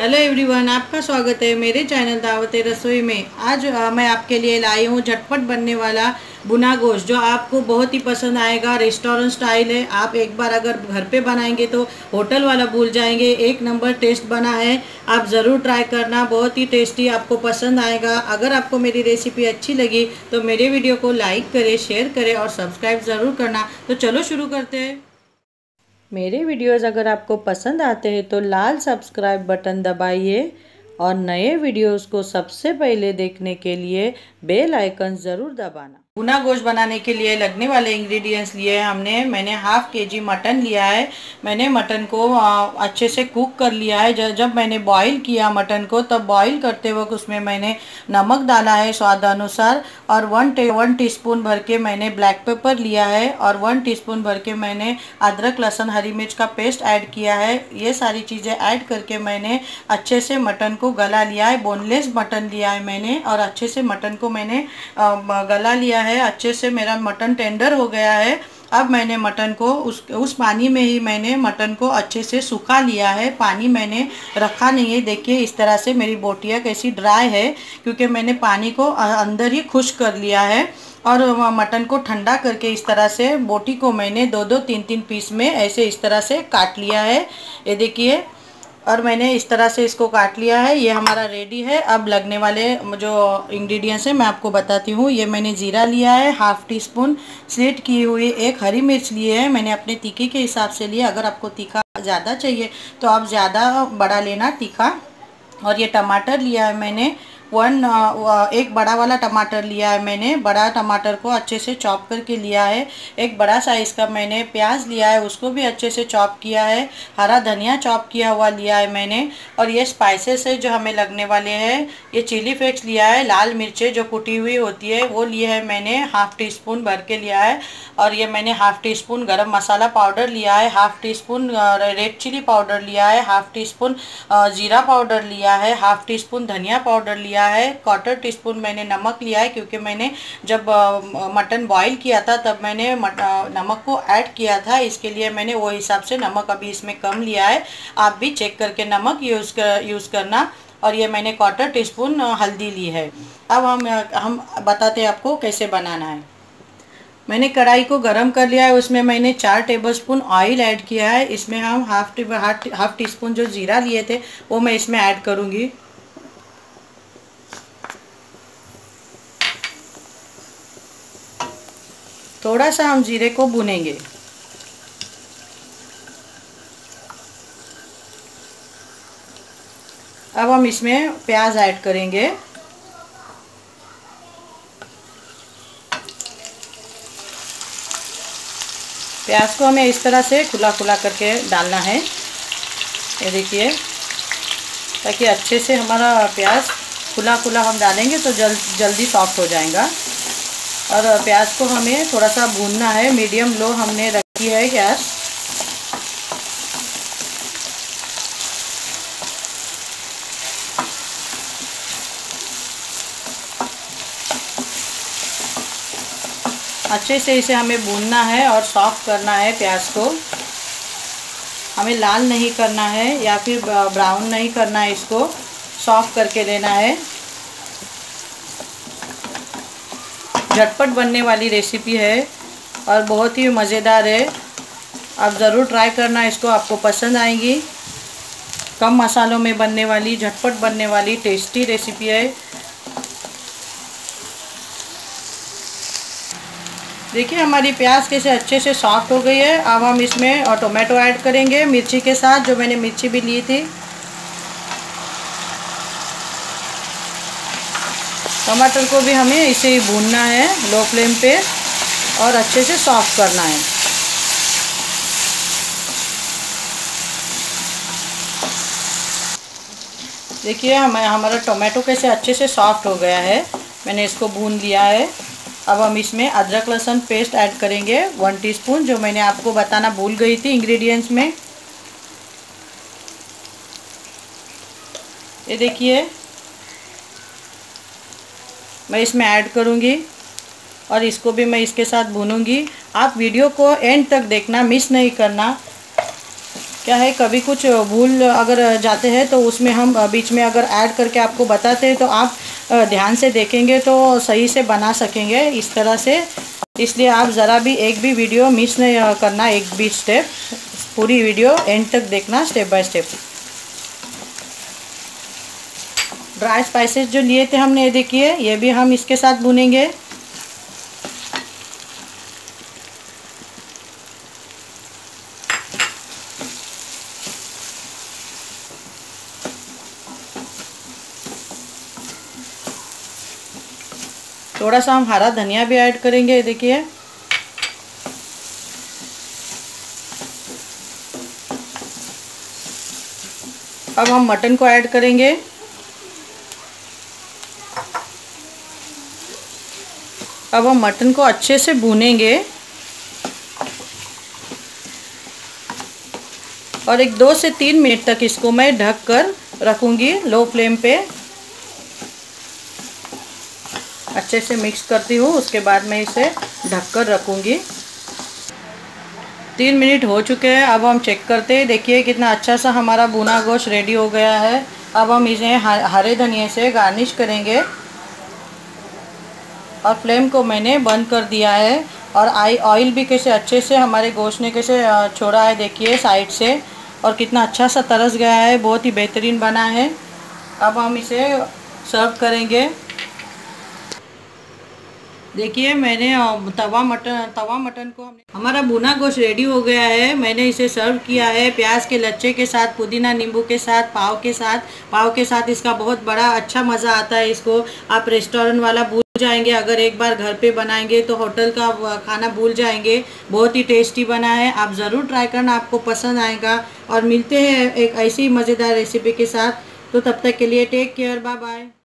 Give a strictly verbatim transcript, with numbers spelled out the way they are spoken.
Hello everyone, आपका स्वागत है मेरे चैनल दावत रसोई में। आज आ, मैं आपके लिए लाई हूँ झटपट बनने वाला भुना गोश्त, जो आपको बहुत ही पसंद आएगा। रेस्टोरेंट स्टाइल है। आप एक बार अगर घर पे बनाएंगे तो होटल वाला भूल जाएंगे। एक नंबर टेस्ट बना है, आप ज़रूर ट्राई करना। बहुत ही टेस्टी, आपको पसंद आएगा। अगर आपको मेरी रेसिपी अच्छी लगी तो मेरे वीडियो को लाइक करें, शेयर करें और सब्सक्राइब ज़रूर करना। तो चलो शुरू करते हैं। मेरे वीडियोज़ अगर आपको पसंद आते हैं तो लाल सब्सक्राइब बटन दबाइए और नए वीडियोज़ को सबसे पहले देखने के लिए बेल आइकन ज़रूर दबाना। भुना गोश्त बनाने के लिए लगने वाले इंग्रेडिएंट्स लिए हैं हमने मैंने हाफ़ के जी मटन लिया है। मैंने मटन को अच्छे से कुक कर लिया है। जब मैंने बॉईल किया मटन को, तब बॉईल करते वक्त उसमें मैंने नमक डाला है स्वाद अनुसार, और वन टे वन टीस्पून भर के मैंने ब्लैक पेपर लिया है, और वन टीस्पून भर के मैंने अदरक लहसुन हरी मिर्च का पेस्ट ऐड किया है। ये सारी चीज़ें ऐड करके मैंने अच्छे से मटन को गला लिया है। बोनलेस मटन लिया है मैंने, और अच्छे से मटन को मैंने गला लिया है। अच्छे से मेरा मटन टेंडर हो गया है। अब मैंने मटन को उस उस पानी में ही मैंने मटन को अच्छे से सुखा लिया है। पानी मैंने रखा नहीं है। देखिए इस तरह से मेरी बोटियाँ कैसी ड्राई है, क्योंकि मैंने पानी को अंदर ही खुश्क कर लिया है। और मटन को ठंडा करके इस तरह से बोटी को मैंने दो दो तीन तीन पीस में ऐसे इस तरह से काट लिया है। ये देखिए, और मैंने इस तरह से इसको काट लिया है। ये हमारा रेडी है। अब लगने वाले जो इंग्रेडिएंट्स हैं मैं आपको बताती हूँ। ये मैंने जीरा लिया है हाफ़ टी स्पून, स्लिट की हुई एक हरी मिर्च लिए है। मैंने अपने तीखे के हिसाब से लिया। अगर आपको तीखा ज़्यादा चाहिए तो आप ज़्यादा बड़ा लेना तीखा। और ये टमाटर लिया है मैंने वन एक बड़ा वाला टमाटर लिया है मैंने। बड़ा टमाटर को अच्छे से चॉप करके लिया है। एक बड़ा साइज़ का मैंने प्याज लिया है, उसको भी अच्छे से चॉप किया है। हरा धनिया चॉप किया हुआ लिया है मैंने। और ये स्पाइसेस है जो हमें लगने वाले हैं। ये चिली फ्लेक्स लिया है, लाल मिर्चें जो कुटी हुई होती है वो लिए है मैंने, हाफ़ टी स्पून भर के लिया है। और ये मैंने हाफ़ टी स्पून गरम मसाला पाउडर लिया है, half teaspoon red chilli powder लिया है, हाफ़ टी स्पून जीरा पाउडर लिया है, हाफ़ टी स्पून धनिया पाउडर लिया है, क्वार्टर टी स्पून मैंने नमक लिया है, क्योंकि मैंने जब मटन बॉईल किया था तब मैंने नमक को ऐड किया था। इसके लिए मैंने वो हिसाब से नमक अभी इसमें कम लिया है। आप भी चेक करके नमक यूज़ कर यूज़ करना। और ये मैंने क्वार्टर टी स्पून हल्दी ली है। अब हम हम बताते हैं आपको कैसे बनाना है। मैंने कढ़ाई को गरम कर लिया है। उसमें मैंने चार टेबलस्पून ऑयल ऐड किया है। इसमें हम half tea half teaspoon जो जीरा लिए थे वो मैं इसमें ऐड करूँगी। थोड़ा सा हम जीरे को भूनेंगे। अब हम इसमें प्याज ऐड करेंगे। प्याज को हमें इस तरह से खुला खुला करके डालना है। ये देखिए, ताकि अच्छे से हमारा प्याज खुला खुला हम डालेंगे तो जल्द जल्दी सॉफ्ट हो जाएगा। और प्याज को हमें थोड़ा सा भूनना है। मीडियम लो हमने रखी है गैस। अच्छे से इसे हमें भूनना है और सॉफ्ट करना है प्याज को। हमें लाल नहीं करना है या फिर ब्राउन नहीं करना है, इसको सॉफ्ट करके लेना है। झटपट बनने वाली रेसिपी है और बहुत ही मज़ेदार है। आप ज़रूर ट्राई करना इसको, आपको पसंद आएगी। कम मसालों में बनने वाली, झटपट बनने वाली टेस्टी रेसिपी है। देखिए हमारी प्याज कैसे अच्छे से सॉफ्ट हो गई है। अब हम इसमें और टोमेटो ऐड करेंगे मिर्ची के साथ, जो मैंने मिर्ची भी ली थी। टमाटर को भी हमें इसे ही भूनना है लो फ्लेम पे और अच्छे से सॉफ्ट करना है। देखिए हमें हमारा टोमेटो कैसे अच्छे से सॉफ्ट हो गया है। मैंने इसको भून लिया है। अब हम इसमें अदरक लहसुन पेस्ट ऐड करेंगे वन टीस्पून, जो मैंने आपको बताना भूल गई थी इंग्रेडिएंट्स में। ये देखिए मैं इसमें ऐड करूँगी और इसको भी मैं इसके साथ भूनूंगी। आप वीडियो को एंड तक देखना, मिस नहीं करना। क्या है, कभी कुछ भूल अगर जाते हैं तो उसमें हम बीच में अगर ऐड करके आपको बताते हैं तो आप ध्यान से देखेंगे तो सही से बना सकेंगे इस तरह से। इसलिए आप ज़रा भी एक भी वीडियो मिस नहीं करना, एक भी स्टेप, पूरी वीडियो एंड तक देखना step by step. Dry spices जो लिए थे हमने, ये देखिए, ये भी हम इसके साथ भुनेंगे। थोड़ा सा हम हरा धनिया भी ऐड करेंगे, देखिए। अब हम मटन को ऐड करेंगे। अब हम मटन को अच्छे से भूनेंगे और एक दो से तीन मिनट तक इसको मैं ढक कर रखूँगी लो फ्लेम पे। अच्छे से मिक्स करती हूँ, उसके बाद मैं इसे ढककर रखूँगी। तीन मिनट हो चुके हैं। अब हम चेक करते हैं, देखिए कितना अच्छा सा हमारा भुना गोश्त रेडी हो गया है। अब हम इसे हरे धनिए से गार्निश करेंगे और फ्लेम को मैंने बंद कर दिया है। और आई ऑयल भी कैसे अच्छे से हमारे गोश्त ने कैसे छोड़ा है, देखिए साइड से, और कितना अच्छा सा तरस गया है, बहुत ही बेहतरीन बना है। अब हम इसे सर्व करेंगे। देखिए मैंने तवा मटन तवा मटन को हमने हमारा भुना गोश्त रेडी हो गया है। मैंने इसे सर्व किया है प्याज के लच्छे के साथ, पुदीना नींबू के साथ, पाव के साथ। पाव के साथ इसका बहुत बड़ा अच्छा मज़ा आता है। इसको आप रेस्टोरेंट वाला भूल जाएंगे, अगर एक बार घर पे बनाएंगे तो होटल का खाना भूल जाएंगे। बहुत ही टेस्टी बना है, आप ज़रूर ट्राई करना, आपको पसंद आएगा। और मिलते हैं एक ऐसी मज़ेदार रेसिपी के साथ, तो तब तक के लिए टेक केयर, बाय बाय।